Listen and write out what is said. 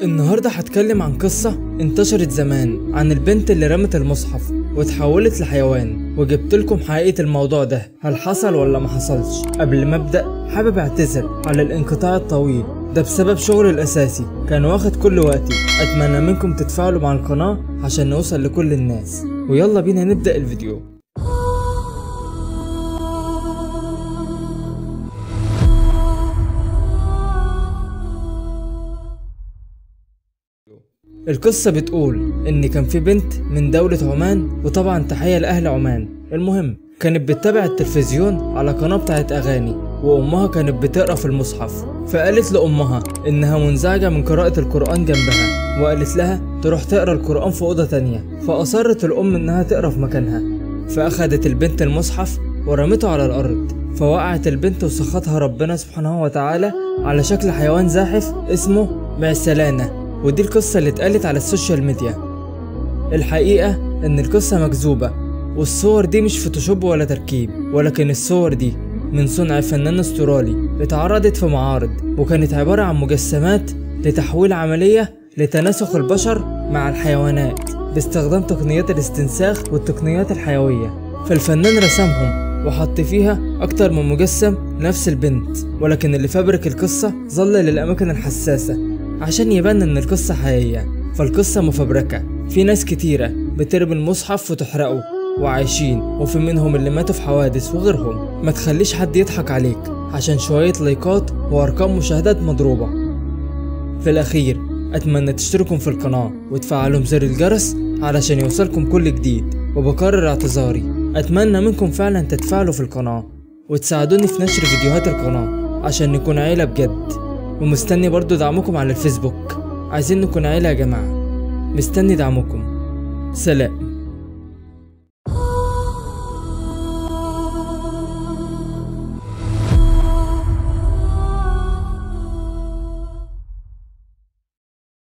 النهاردة هتكلم عن قصة انتشرت زمان عن البنت اللي رمت المصحف واتحولت لحيوان، وجبت لكم حقيقة الموضوع ده، هل حصل ولا ما حصلش؟ قبل ما ابدأ حابب اعتذر على الانقطاع الطويل ده بسبب شغلي الاساسي كان واخد كل وقتي. اتمنى منكم تتفاعلوا مع القناة عشان نوصل لكل الناس، ويلا بينا نبدأ الفيديو. القصة بتقول إن كان في بنت من دولة عمان، وطبعا تحية لأهل عمان. المهم كانت بتتابع التلفزيون على قناة بتاعت أغاني، وأمها كانت بتقرأ في المصحف، فقالت لأمها إنها منزعجة من قراءة القرآن جنبها، وقالت لها تروح تقرأ القرآن في أوضة تانية. فأصرت الأم إنها تقرأ في مكانها، فأخدت البنت المصحف ورمته على الأرض، فوقعت البنت وسخطها ربنا سبحانه وتعالى على شكل حيوان زاحف اسمه بعسلانة. ودي القصة اللي اتقالت على السوشيال ميديا. الحقيقة ان القصة مكذوبة، والصور دي مش فوتوشوب ولا تركيب، ولكن الصور دي من صنع فنان استرالي اتعرضت في معارض، وكانت عبارة عن مجسمات لتحويل عملية لتناسخ البشر مع الحيوانات باستخدام تقنيات الاستنساخ والتقنيات الحيوية. فالفنان رسمهم وحط فيها اكتر من مجسم نفس البنت، ولكن اللي فبرك القصة ظل للأماكن الحساسة عشان يبان ان القصة حقيقية، فالقصة مفبركة. في ناس كتيرة بترمي المصحف وتحرقه وعايشين، وفي منهم اللي ماتوا في حوادث وغيرهم. ما تخليش حد يضحك عليك عشان شوية لايكات وارقام مشاهدات مضروبة. في الاخير اتمنى تشتركوا في القناة وتفعلوا زر الجرس علشان يوصلكم كل جديد، وبكرر اعتذاري. اتمنى منكم فعلا تتفاعلوا في القناة وتساعدوني في نشر فيديوهات القناة عشان نكون عيلة بجد. ومستني برضو دعمكم على الفيسبوك، عايزين نكون عيلة يا جماعة، مستني دعمكم. سلام.